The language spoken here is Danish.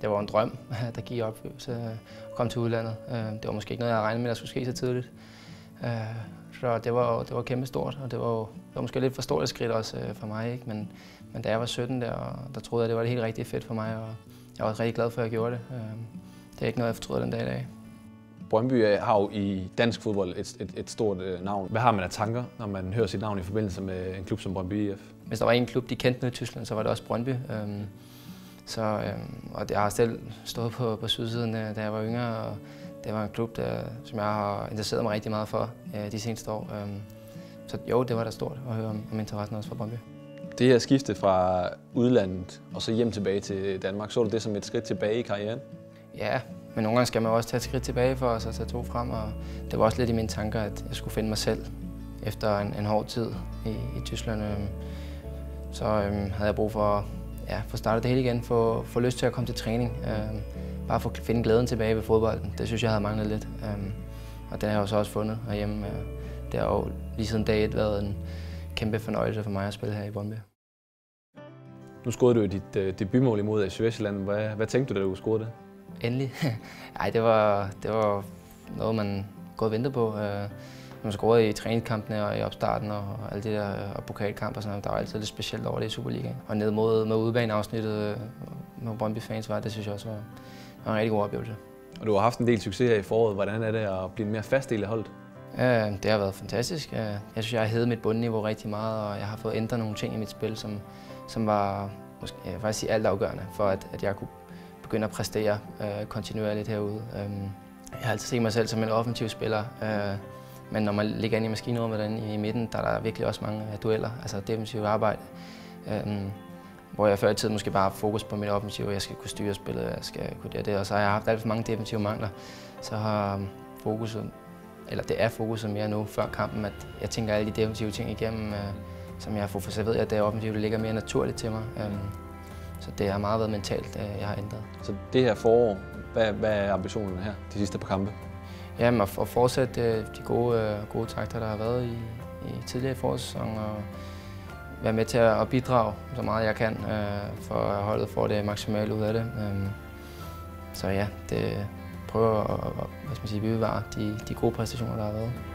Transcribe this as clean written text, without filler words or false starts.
det var en drøm, der gik op til at komme til udlandet. Det var måske ikke noget, jeg havde regnet med, der skulle ske så tidligt. Så det var kæmpe stort, og det var måske lidt for stort et skridt også for mig, ikke? Men da jeg var 17 der troede jeg, det var det helt rigtig fedt for mig, og jeg var også rigtig glad for, at jeg gjorde det. Det er ikke noget, jeg fortryder den dag i dag. Brøndby har jo i dansk fodbold et stort navn. Hvad har man af tanker, når man hører sit navn i forbindelse med en klub som Brøndby IF? Hvis der var en klub, de kendte i Tyskland, så var det også Brøndby. Og jeg har selv stået på sydsiden, da jeg var yngre, og det var en klub, som jeg har interesseret mig rigtig meget for de seneste år. Så jo, det var da stort at høre om interessen også for Brøndby. Det her skifte fra udlandet og så hjem tilbage til Danmark, så du det som et skridt tilbage i karrieren? Ja, men nogle gange skal man også tage et skridt tilbage for os at tage to frem, og det var også lidt i mine tanker, at jeg skulle finde mig selv efter en hård tid i Tyskland. Så havde jeg brug for at få startet det hele igen, få lyst til at komme til træning, bare for at finde glæden tilbage ved fodbolden. Det synes jeg havde manglet lidt, og det har jeg så også fundet herhjemme. Det har jo lige siden dag 1 været en kæmpe fornøjelse for mig at spille her i Brøndby. Nu scorede du dit debutmål imod Sydsjælland. Hvad tænkte du, da du scorede det? Endelig? Ej, det var noget, man gået og ventede på. Man scorede i træningskampene og i opstarten og alle de der og pokalkampe og sådan noget. Der var altid lidt specielt over det i Superligaen. Og ned med udebaneafsnittet med Brøndby-fans det synes jeg også var en rigtig god oplevelse. Og du har haft en del succes her i foråret. Hvordan er det at blive en mere fast del af holdet? Det har været fantastisk. Jeg synes, jeg har hævet mit bundniveau rigtig meget, og jeg har fået ændret nogle ting i mit spil, som var måske, jeg vil faktisk sige altafgørende for, at jeg kunne begynde at præstere kontinuerligt herude. Jeg har altid set mig selv som en offensiv spiller, men når man ligger inde i maskinrummet derinde i midten, der er der virkelig også mange dueller, altså defensivt arbejde. Hvor jeg før i tiden måske bare har fokus på mit offensiv, jeg skal kunne styre spillet, jeg skal kunne det, og så har jeg haft alt for mange defensive mangler. Så har det er fokuset mere nu før kampen, at jeg tænker alle de defensive ting igennem, som jeg har fået, så ved jeg, at det offensivt ligger mere naturligt til mig. Så det har meget været mentalt, jeg har ændret. Så det her forår, hvad er ambitionerne her, de sidste par kampe? Jamen at fortsætte de gode takter, der har været i tidligere forårssæson, og være med til at bidrage så meget jeg kan, for at holdet får det maksimale ud af det. Så ja, prøver at bevare de gode præstationer, der har været.